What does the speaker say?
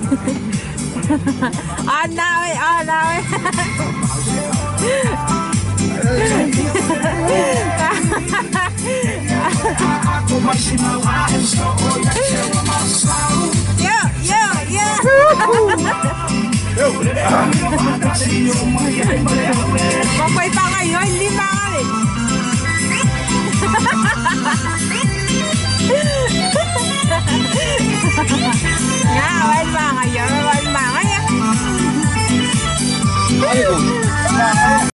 Anawi, anawi. Yo, yo, yo. Makoy pa kayo, hindi na